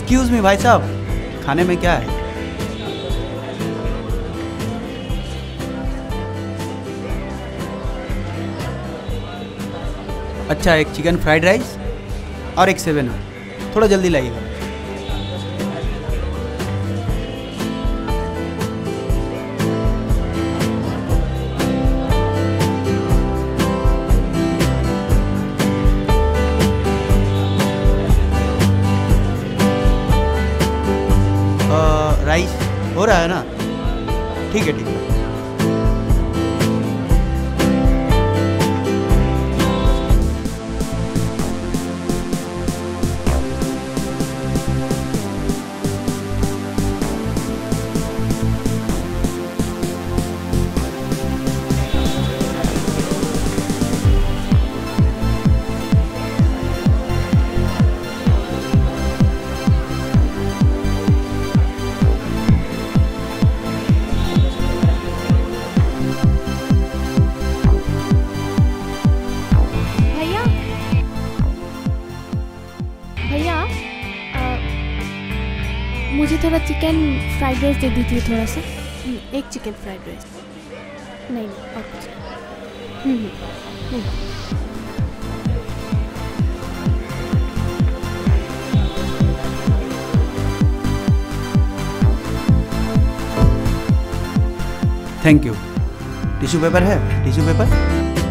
Excuse me भाई साहब, खाने में क्या है? अच्छा, एक चिकन फ्राइड राइस और एक 7 अप। थोड़ा जल्दी लाइएगा। राइस हो रहा है ना? ठीक है ठीक है। मुझे थोड़ा चिकन फ्राइड राइस दे दीजिए, थोड़ा सा। एक चिकन फ्राइड राइस। नहीं और कुछ। Thank you. टिश्यू पेपर है? Tissue paper?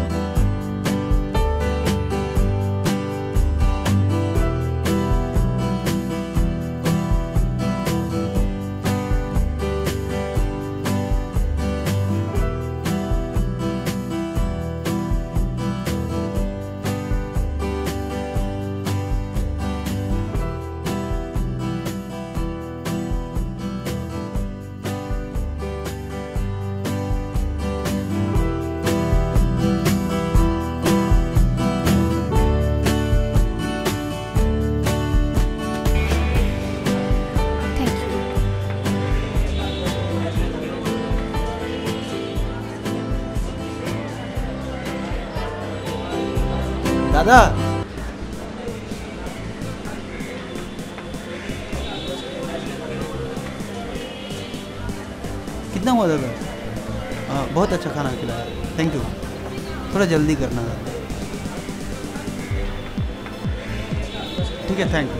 दादा, कितना हुआ दादा? बहुत अच्छा खाना खिलाया, थैंक यू। थोड़ा जल्दी करना दादा। ठीक है, थैंक यू।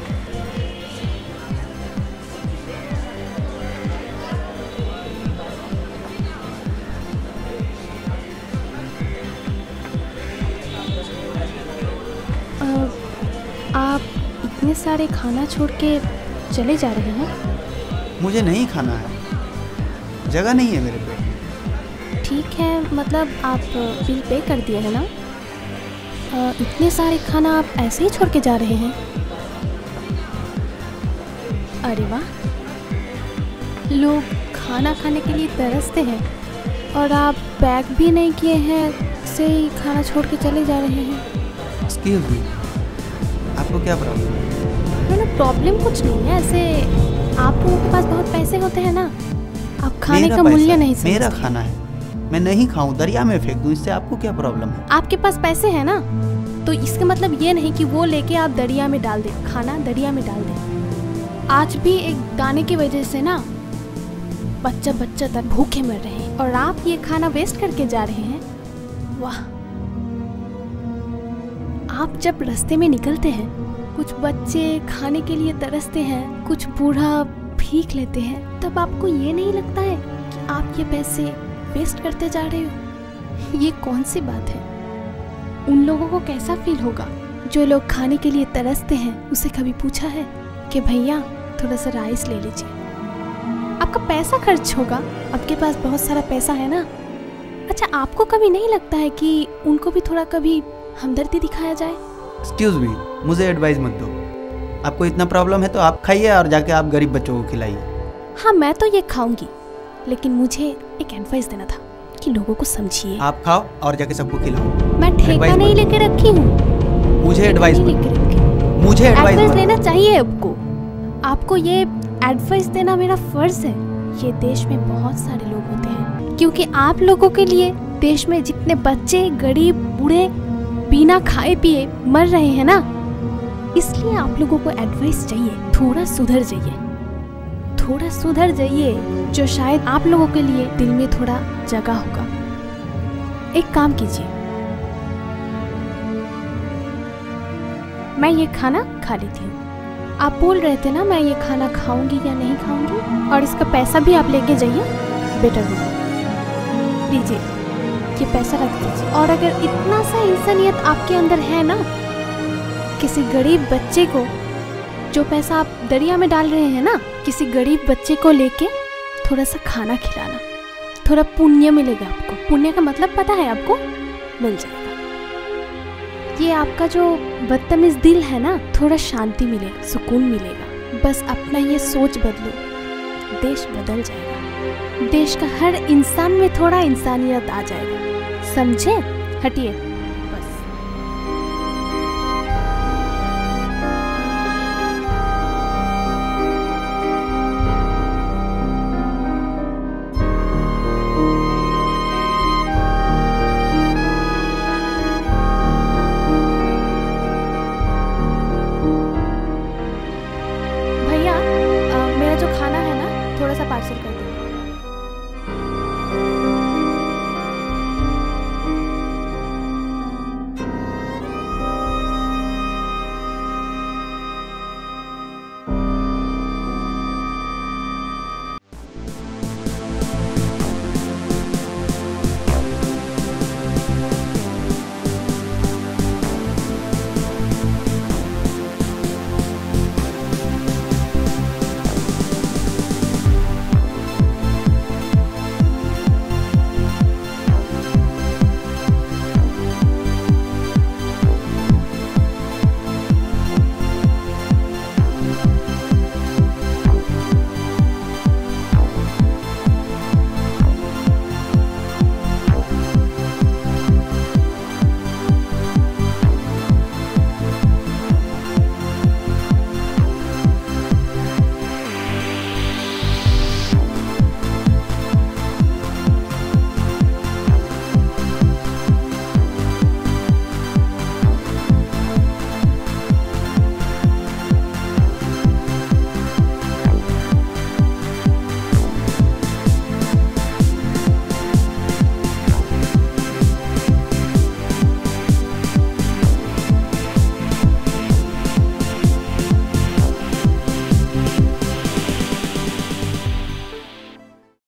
आप इतने सारे खाना छोड़ के चले जा रहे हैं? मुझे नहीं खाना है, जगह नहीं है मेरे पे। ठीक है, मतलब आप बिल पे कर दिए है ना? इतने सारे खाना आप ऐसे ही छोड़ के जा रहे हैं? अरे वाह, लोग खाना खाने के लिए तरसते हैं और आप पैक भी नहीं किए हैं, ऐसे ही खाना छोड़ के चले जा रहे हैं। एक्सक्यूज मी, आपको क्या प्रॉब्लम है? मतलब प्रॉब्लम कुछ नहीं है, ऐसे आप लोगों के पास बहुत पैसे होते हैं ना, आप खाने का मूल्य नहीं समझते। मेरा खाना है, मैं नहीं खाऊं, दरिया में फेंक दूं, इससे आपको क्या प्रॉब्लम है? आपके पास पैसे हैं ना, तो इसका मतलब ये नहीं कि वो लेके आप दरिया में डाल दें, खाना दरिया में डाल दें। आज भी एक दाने की वजह से ना बच्चा तक भूखे मर रहे हैं और आप ये खाना वेस्ट करके जा रहे हैं। वाह, आप जब रास्ते में निकलते हैं, कुछ बच्चे खाने के लिए तरसते हैं, कुछ बूढ़ा भीख लेते हैं, तब आपको ये नहीं लगता है कि आप ये पैसे वेस्ट करते जा रहे हो? ये कौन सी बात है? उन लोगों को कैसा फील होगा जो लोग खाने के लिए तरसते हैं? उसे कभी पूछा है कि भैया थोड़ा सा राइस ले लीजिए? आपका पैसा खर्च होगा, आपके पास बहुत सारा पैसा है ना। अच्छा, आपको कभी नहीं लगता है कि उनको भी थोड़ा कभी हमदर्दी दिखाया जाए? एक्सक्यूज मी, मुझे एडवाइस मत दो। आपको इतना प्रॉब्लम है तो आप खाइए और जाके आप गरीब बच्चों को खिलाइए। हाँ, मैं तो ये खाऊंगी, लेकिन मुझे एक एडवाइस देना था कि लोगों को समझिए। आप खाओ और जाके सबको खिलाओ। मैं ठेका नहीं लेके रखी हूँ, मुझे एडवाइस मुझे एडवाइस लेना चाहिए आपको। आपको ये एडवाइस देना मेरा फर्ज है। ये देश में बहुत सारे लोग होते हैं, क्योंकि आप लोगों के लिए देश में जितने बच्चे गरीब बूढ़े बिना खाए पिए मर रहे हैं ना, इसलिए आप लोगों को एडवाइस चाहिए, थोड़ा सुधर जाइए, थोड़ा सुधर जाइए, जो शायद आप लोगों के लिए दिल में थोड़ा जगह होगा। एक काम कीजिए, मैं ये खाना खा लेती हूँ। आप बोल रहे थे ना मैं ये खाना खाऊंगी या नहीं खाऊंगी, और इसका पैसा भी आप लेके जाइए, बेटर होगा। लीजिए, ये पैसा रख दीजिए। और अगर इतना सा इंसानियत आपके अंदर है ना, किसी गरीब बच्चे को, जो पैसा आप दरिया में डाल रहे हैं ना, किसी गरीब बच्चे को लेके थोड़ा सा खाना खिलाना, थोड़ा पुण्य मिलेगा आपको। पुण्य का मतलब पता है आपको? मिल जाएगा। ये आपका जो बदतमीज दिल है ना, थोड़ा शांति मिलेगा, सुकून मिलेगा। बस अपना ये सोच बदलो, देश बदल जाएगा। देश का हर इंसान में थोड़ा इंसानियत आ जाएगा, समझे? हटिए।